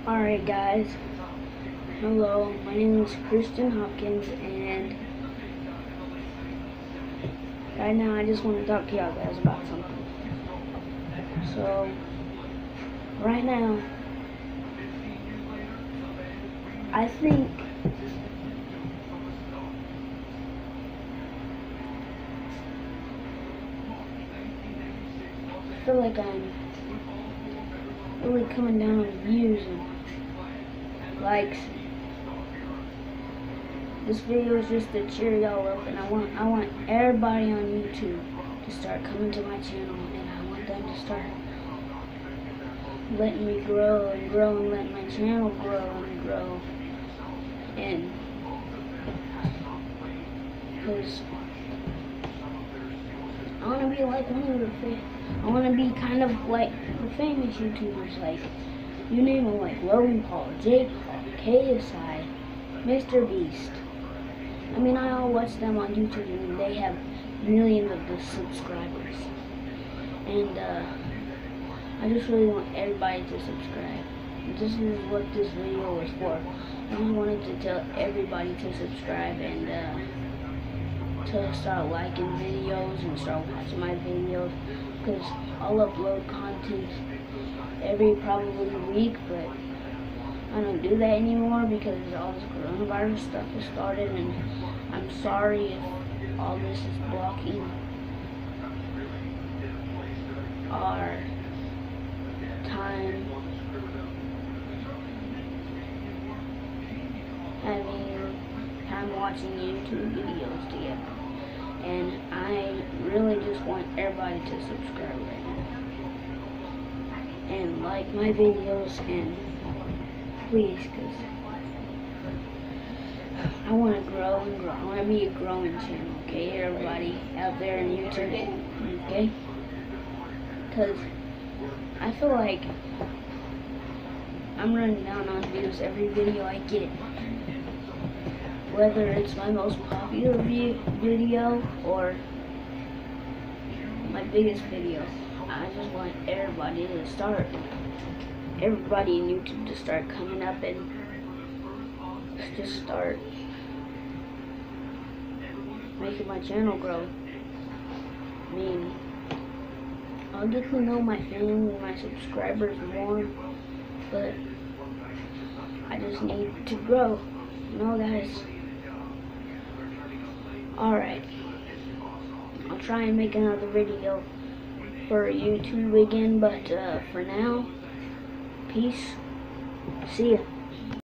Alright guys, hello, my name is Christian Hopkins, and right now I just want to talk to y'all guys about something. So, right now, I think I feel like I'm really coming down on views and likes. This video is just to cheer y'all up, and I want everybody on YouTube to start coming to my channel, and I want them to start letting me grow and grow and let my channel grow and grow. And because I want to be like one of the I want to be kind of like the famous YouTubers, like you name them, like Logan Paul, Jake Paul, KSI, Mr. Beast. I mean, I all watch them on YouTube, and they have millions of subscribers. And I just really want everybody to subscribe. This is what this video was for. I just wanted to tell everybody to subscribe and to start liking videos and start watching my videos, because I'll upload content every probably week, but I don't do that anymore because all this coronavirus stuff has started, and I'm sorry if all this is blocking our time having time watching YouTube videos together. And I really just want everybody to subscribe right now and like my videos, and please, because I want to grow and grow. I want to be a growing channel, okay? Everybody out there in YouTube, okay? Because I feel like I'm running down on views every video I get. Whether it's my most popular video or my biggest video. I just want everybody in YouTube to start coming up and just start making my channel grow. I mean, I'll get to know my family, my subscribers more, but I just need to grow, you know, guys. Alright, I'll try and make another video for YouTube again, but for now, peace, see ya.